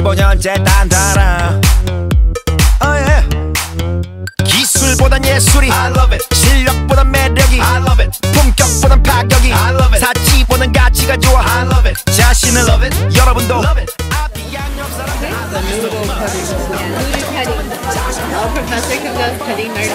15년째 단단하. Oh yeah. 기술보단 예술이 I love it. 실력보단 매력이 I love it. 품격보단 파격이 I love it. 사치보단 가치가 좋아 I love it. 자신을 love it. 여러분도 love it. The noodle cutting. Noodle cutting. Our professor comes out cutting our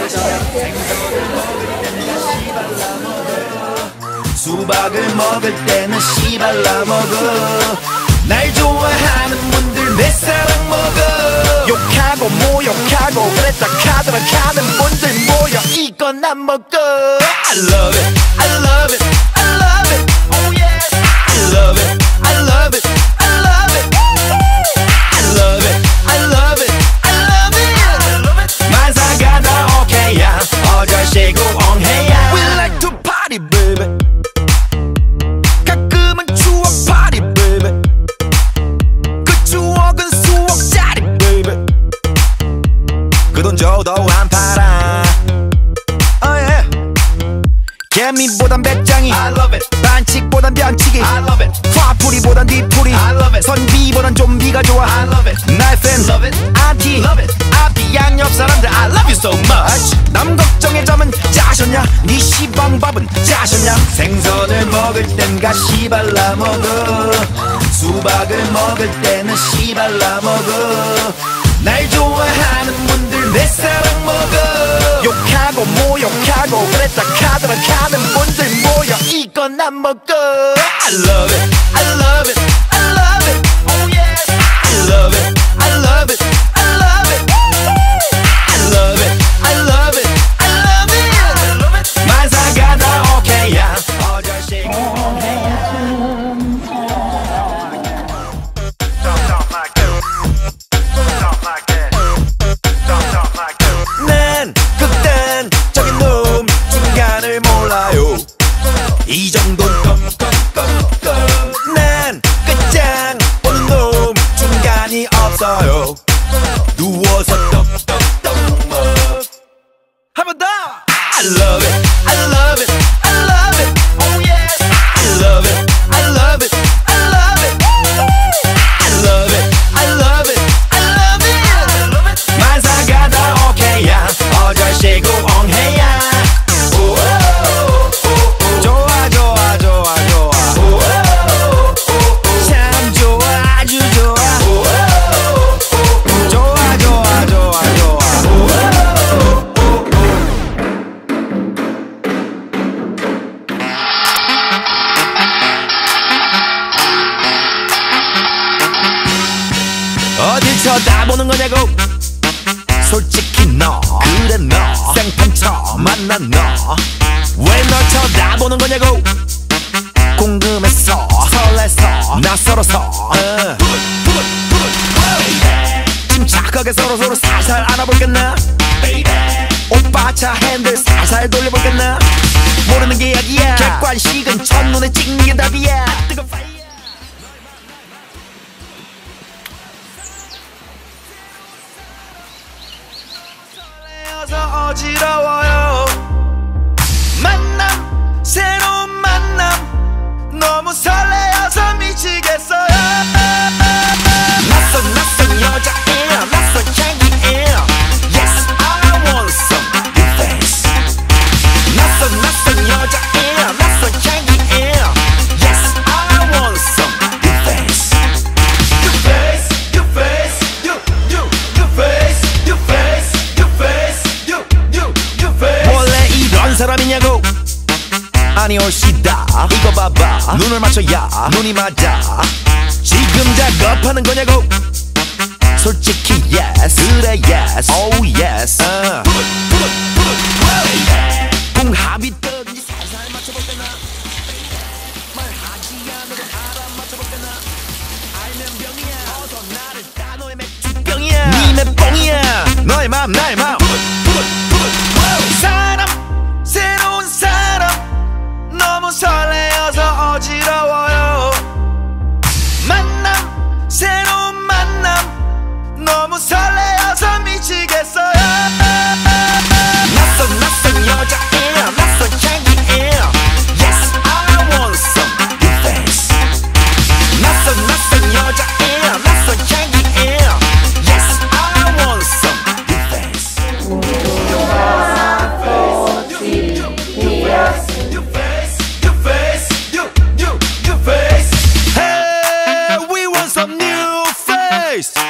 noodles. 수박을 먹을 때는 씨발라 먹어. 날 좋아하는 분들 내 사랑 먹어. 욕하고 모욕하고 그랬다 카드라 카는 분들 모여 이건 안 먹어. I love it, I love it, I love it, oh yes. I love it, I love it, I love it, I love it, I love it, I love it. 만사가 다 오케이야 어절시고 엉해야. We like to party baby. 가끔은 추억 party baby. 그 추억은 수억짜리 baby. 그 돈 줘도 안 팔아. Oh yeah. 개미보단 배짱이 I love it. 반칙보단 변칙이 I love it. 화풀이보단 뒤풀이 I love it. 선비보단 좀비가 좋아 I love it. 날 팬 love it. 안티 love it. 앞뒤 양옆 사람들 I love you so much. 남 걱정의 점은 짜셨냐? 네 시방밥은 짜셨냐? 생선을 먹을 땐 가시 발라 먹어. 수박을 먹을 때는 씨 발라 먹어. 날 좋아하는 분들 내 사랑 먹어. 욕하고 모욕하고 그랬다 카드라 카는 분들 모여 이건 안 먹어. I love it, I love it, I love it, oh yes. I love it, I love it, I love it, I love it, I love it, I love it. 만사가 다 오케이야 어절시고 엉해야. 난 극단적인 놈 중간을 몰라요. 이 정도는 껌껌껌껌. 난 끝장 보는 놈 중간이 없어요. 누워서 떡떡떡 먹. 한 번 더. I love it, I love it, I love it, oh yes. I love it, I love it, I love it, I love it, I love it, I love it. 만사가 다 오케이야 어절시고 엉해야. 좋아 좋아 좋아 좋아. 참 좋아 아주 좋아. 좋아 좋아 좋아 좋아. 어딜 쳐다보는 거냐고. 솔직히 너 그래 너 생판 처음 만난 너 왜 널 쳐다보는 거냐고. 궁금했어 설레서 낯설어서 침착하게 서로 살살 알아볼겠나. 오빠 차 핸들 살살 돌려볼겠나. 모르는 게 약이야. 객관식은 첫눈에 찍는 게 답이야. 뜨거운 파이어. 설레어서 어지러워요. 만남 새로운 만남 너무 설레어서 미치겠어요. 낯선 여자예요. 낯선 향기예요. Yes I want some new face. 낯선 여자예요. 낯선 향기예요. Yes I want some new face. New face, new face, new face, new face, new face, new face. 원래 이런 사람이냐고. 아니 올시다 이거 봐봐 눈을 맞춰야 눈이 맞아. 지금 작업하는 거냐고. 솔직히 yes 그래 yes oh yes. 궁합이 뜨든지 살살 맞춰볼게나. 말하지 않아도 알아맞혀볼게나. 알면 병이야 어서 나를 따. 너의 맥주병이야 니네 뽕이야. 너의 맘 나의 맘. 사람 새로운 사람 너무 설레어서 어지러워요. 만남 새로운 만남 너무 설레어서 미치겠어요. 낯선 여자예요. 낯선 향기예요. Yes I want some new face. 낯선 여자예요. 낯선 향기예요. taste.